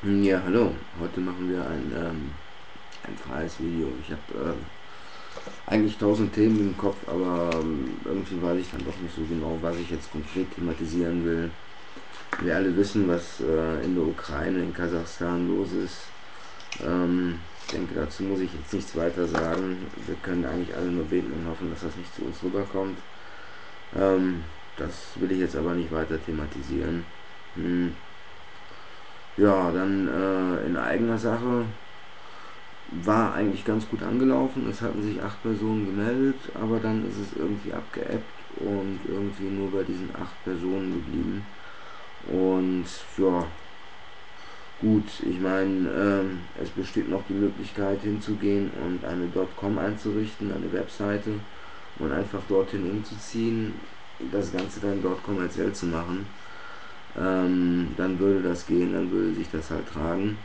Ja, hallo. Heute machen wir ein freies Video. Ich habe eigentlich tausend Themen im Kopf, aber irgendwie weiß ich dann doch nicht so genau, was ich jetzt konkret thematisieren will. Wir alle wissen, was in der Ukraine, in Kasachstan los ist. Ich denke, dazu muss ich jetzt nichts weiter sagen. Wir können eigentlich alle nur beten und hoffen, dass das nicht zu uns rüberkommt. Das will ich jetzt aber nicht weiter thematisieren. Ja, dann in eigener Sache. War eigentlich ganz gut angelaufen. Es hatten sich 8 Personen gemeldet, aber dann ist es irgendwie abgeebbt und irgendwie nur bei diesen 8 Personen geblieben. Und ja, gut, ich meine, es besteht noch die Möglichkeit hinzugehen und eine .com einzurichten, eine Webseite und einfach dorthin umzuziehen, das Ganze dann dort kommerziell zu machen. Dann würde das gehen, dann würde sich das halt tragen.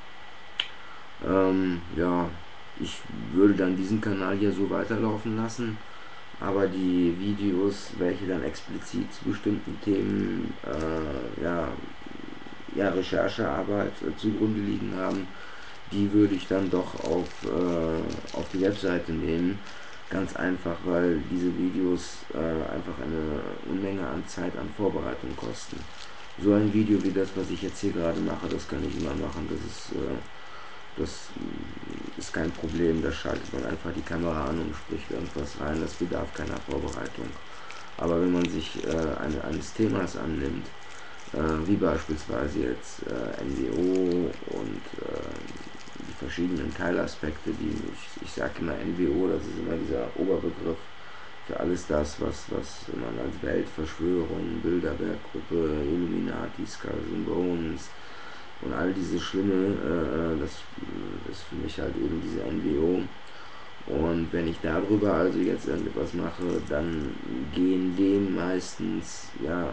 Ja, ich würde dann diesen Kanal hier so weiterlaufen lassen, aber die Videos, welche dann explizit zu bestimmten Themen Recherchearbeit zugrunde liegen haben, die würde ich dann doch auf die Webseite nehmen. Ganz einfach, weil diese Videos einfach eine Unmenge an Zeit an Vorbereitung kosten. So ein Video wie das, was ich jetzt hier gerade mache, das kann ich immer machen. Das ist kein Problem, da schaltet man einfach die Kamera an und spricht irgendwas rein, das bedarf keiner Vorbereitung. Aber wenn man sich eines Themas annimmt, wie beispielsweise jetzt NWO und die verschiedenen Teilaspekte, ich sage immer NWO, das ist immer dieser Oberbegriff für alles das, was man als Weltverschwörung, Bilderberggruppe, Illuminati, Skulls and Bones und all diese Schlimme, das ist für mich halt eben diese NWO. Und wenn ich darüber also jetzt irgendetwas mache, dann gehen dem meistens, ja,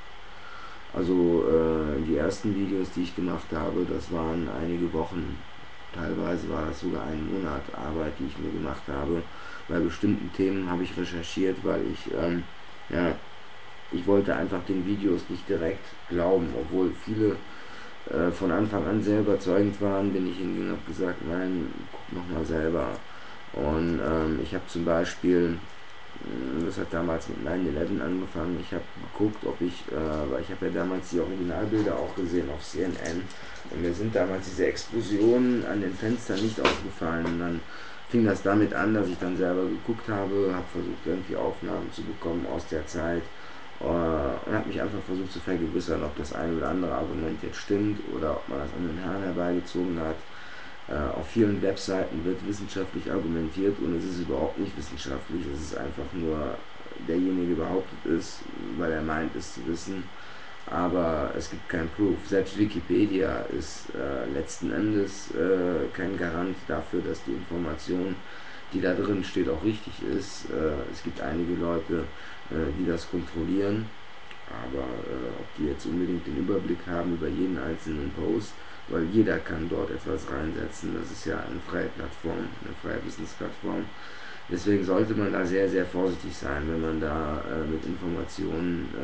also die ersten Videos, die ich gemacht habe, das waren einige Wochen, teilweise war das sogar ein Monat Arbeit, die ich mir gemacht habe. Bei bestimmten Themen habe ich recherchiert, weil ja, ich wollte einfach den Videos nicht direkt glauben, obwohl viele von Anfang an sehr überzeugend waren, bin ich hingegangen und habe gesagt, nein, guck nochmal selber. Und ich habe zum Beispiel, das hat damals mit 9/11 angefangen, ich habe geguckt, weil ich habe ja damals die Originalbilder auch gesehen auf CNN und mir sind damals diese Explosionen an den Fenstern nicht aufgefallen und dann fing das damit an, dass ich dann selber geguckt habe versucht irgendwie Aufnahmen zu bekommen aus der Zeit und habe mich einfach versucht zu vergewissern, ob das eine oder andere Argument jetzt stimmt oder ob man das an den Haaren herbeigezogen hat. Auf vielen Webseiten wird wissenschaftlich argumentiert und es ist überhaupt nicht wissenschaftlich, es ist einfach nur derjenige behauptet es, weil er meint es zu wissen, aber es gibt keinen Proof. Selbst Wikipedia ist letzten Endes kein Garant dafür, dass die Information, die da drin steht, auch richtig ist. Es gibt einige Leute, die das kontrollieren, aber ob die jetzt unbedingt den Überblick haben über jeden einzelnen Post, weil jeder kann dort etwas reinsetzen. Das ist ja eine freie Plattform, eine freie Wissensplattform. Deswegen sollte man da sehr, sehr vorsichtig sein, wenn man da mit Informationen,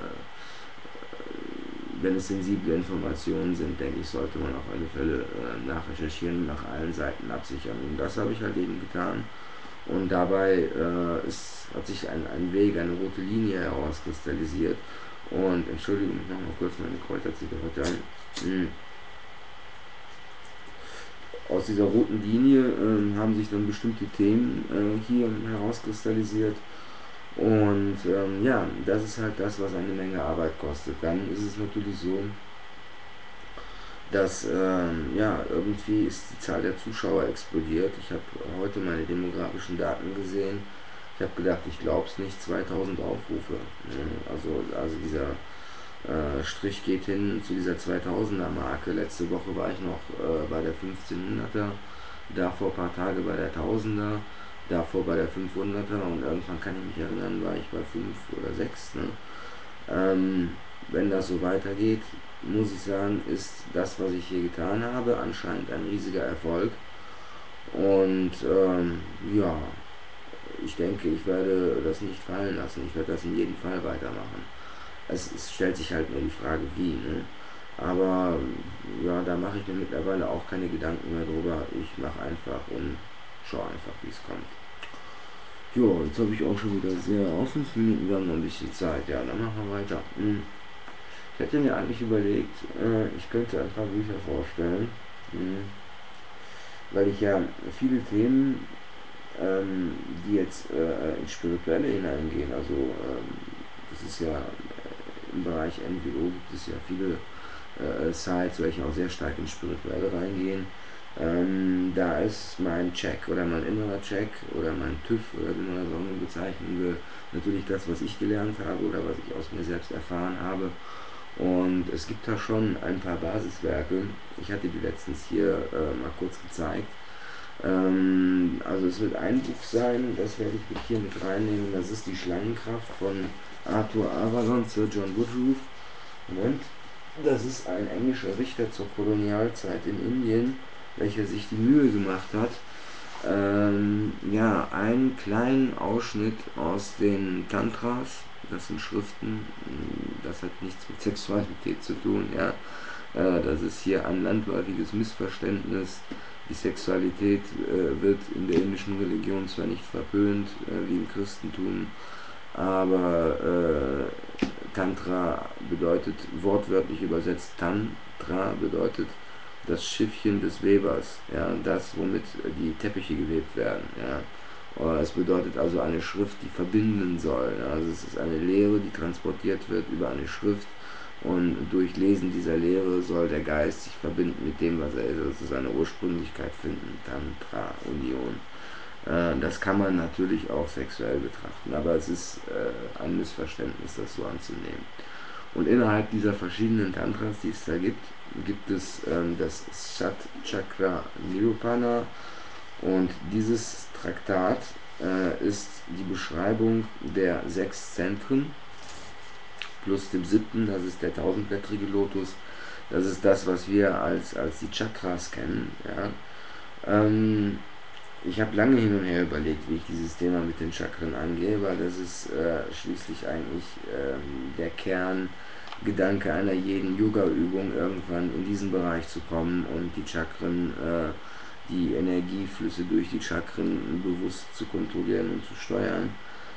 wenn es sensible Informationen sind, denke ich, sollte man auf alle Fälle nachrecherchieren und nach allen Seiten absichern. Und das habe ich halt eben getan. Und dabei hat sich ein Weg, eine rote Linie herauskristallisiert. Und Entschuldigung, ich mache mal kurz meine Kräuterzigarette an. Aus dieser roten Linie haben sich dann bestimmte Themen hier herauskristallisiert. Und ja, das ist halt das, was eine Menge Arbeit kostet. Dann ist es natürlich so, dass ja, irgendwie ist die Zahl der Zuschauer explodiert. Ich habe heute meine demografischen Daten gesehen. Ich habe gedacht, ich glaube es nicht, 2000 Aufrufe. Also dieser Strich geht hin zu dieser 2000er Marke. Letzte Woche war ich noch bei der 1500er, davor ein paar Tage bei der 1000er, davor bei der 500er und irgendwann kann ich mich erinnern, war ich bei 5 oder 6. Ne? Wenn das so weitergeht, muss ich sagen, ist das, was ich hier getan habe, anscheinend ein riesiger Erfolg. Und ja, ich denke, ich werde das nicht fallen lassen. Ich werde das in jedem Fall weitermachen. Es stellt sich halt nur die Frage, wie. Ne? Aber ja, da mache ich mir mittlerweile auch keine Gedanken mehr drüber. Ich mache einfach und schaue einfach, wie es kommt. Jo, jetzt habe ich auch schon wieder sehr auf 5 Minuten, wir haben noch ein bisschen Zeit. Ja, dann machen wir weiter. Ich hätte mir eigentlich überlegt, ich könnte ein paar Bücher vorstellen, weil ich ja viele Themen, die jetzt ins Spirituelle hineingehen, also das ist ja im Bereich NWO gibt es ja viele Sites, welche auch sehr stark ins Spirituelle reingehen. Da ist mein Check oder mein innerer Check oder mein TÜV oder wie man das auch immer bezeichnen will, natürlich das, was ich gelernt habe oder was ich aus mir selbst erfahren habe. Und es gibt da schon ein paar Basiswerke. Ich hatte die letztens hier mal kurz gezeigt. Also es wird ein Buch sein, das werde ich hier mit reinnehmen. Das ist die Schlangenkraft von Arthur Avalon, Sir John Woodruff. Moment. Das ist ein englischer Richter zur Kolonialzeit in Indien, welcher sich die Mühe gemacht hat, ja, einen kleinen Ausschnitt aus den Tantras, das sind Schriften, das hat nichts mit Sexualität zu tun, ja. Das ist hier ein landläufiges Missverständnis. Die Sexualität wird in der indischen Religion zwar nicht verpönt, wie im Christentum, aber Tantra bedeutet, wortwörtlich übersetzt, Tantra bedeutet das Schiffchen des Webers, ja, das, womit die Teppiche gewebt werden. Ja. Es bedeutet also eine Schrift, die verbinden soll. Ja. Also es ist eine Lehre, die transportiert wird über eine Schrift und durch Lesen dieser Lehre soll der Geist sich verbinden mit dem, was er ist, also seine Ursprünglichkeit finden, Tantra, Union. Das kann man natürlich auch sexuell betrachten, aber es ist ein Missverständnis, das so anzunehmen. Und innerhalb dieser verschiedenen Tantras, die es da gibt, gibt es das Sat Chakra Nirupana, und dieses Traktat ist die Beschreibung der 6 Zentren plus dem 7., das ist der 1000-blättrige Lotus. Das ist das, was wir als die Chakras kennen. Ja. Ich habe lange hin und her überlegt, wie ich dieses Thema mit den Chakren angehe, weil das ist schließlich eigentlich der Kerngedanke einer jeden Yoga-Übung, irgendwann in diesen Bereich zu kommen und die Chakren, die Energieflüsse durch die Chakren bewusst zu kontrollieren und zu steuern.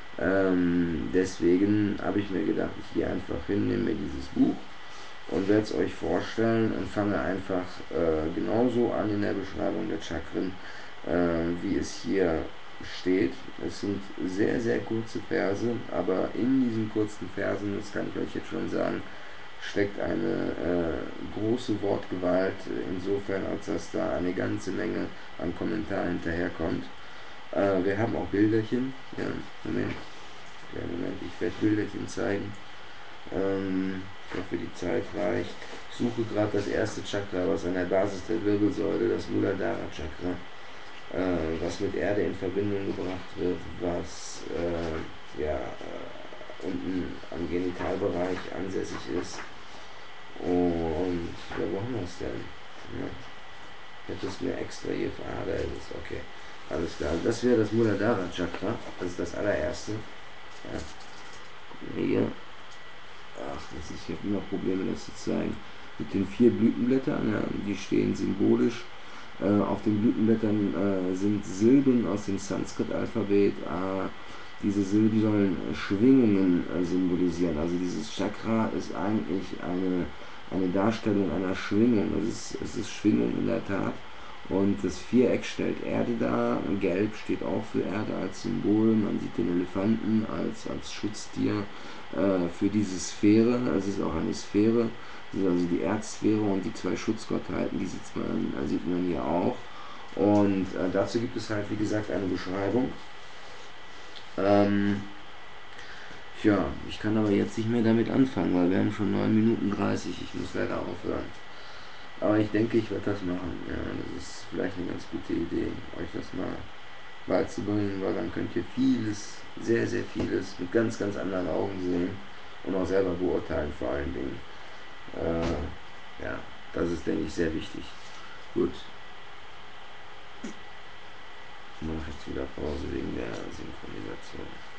Deswegen habe ich mir gedacht, ich gehe einfach hin, nehme mir dieses Buch und werde es euch vorstellen und fange einfach genauso an in der Beschreibung der Chakren, wie es hier steht. Es sind sehr, sehr kurze Verse, aber in diesen kurzen Versen, das kann ich euch jetzt schon sagen, steckt eine große Wortgewalt, insofern als dass da eine ganze Menge an Kommentaren hinterherkommt. Wir haben auch Bilderchen. Ja, Moment. Ja, Moment, ich werde Bilderchen zeigen. Ich hoffe, die Zeit reicht. Ich suche gerade das erste Chakra, was an der Basis der Wirbelsäule, das Muladhara Chakra, was mit Erde in Verbindung gebracht wird, was ja, unten am Genitalbereich ansässig ist. Und ja, wo haben wir es denn? Ja. Ich hätte es mir extra hier da ist es, okay. Alles klar. Das wäre das Muladhara Chakra, das ist das allererste. Ja. Hier. Ach, ich habe immer Probleme, das zu zeigen. Mit den 4 Blütenblättern, ja, die stehen symbolisch. Auf den Blütenblättern sind Silben aus dem Sanskrit-Alphabet. Diese Silben sollen Schwingungen symbolisieren. Also dieses Chakra ist eigentlich eine Darstellung einer Schwingung. Es ist Schwingung in der Tat. Und das Viereck stellt Erde dar. Gelb steht auch für Erde als Symbol. Man sieht den Elefanten als Schutztier für diese Sphäre. Es ist auch eine Sphäre. Das ist also die Erdsphäre, und die 2 Schutzgottheiten, die sieht man hier auch. Und dazu gibt es halt, wie gesagt, eine Beschreibung. Ja, ich kann aber jetzt nicht mehr damit anfangen, weil wir haben schon 9 Minuten 30. Ich muss leider aufhören. Aber ich denke, ich werde das machen. Ja, das ist vielleicht eine ganz gute Idee, euch das mal beizubringen, weil dann könnt ihr vieles, sehr, sehr vieles mit ganz, ganz anderen Augen sehen und auch selber beurteilen vor allen Dingen. Ja, das ist, denke ich, sehr wichtig. Gut. Ich mache jetzt wieder Pause wegen der Synchronisation.